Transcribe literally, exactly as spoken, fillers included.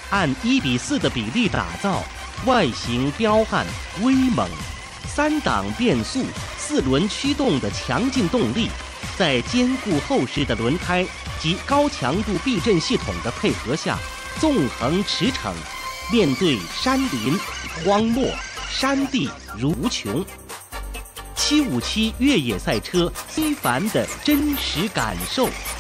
按一比四的比例打造，外形彪悍威猛，三档变速、四轮驱动的强劲动力，在坚固厚实的轮胎及高强度避震系统的配合下，纵横驰骋，面对山林、荒漠、山地如无穷。七五七越野赛车非凡的真实感受。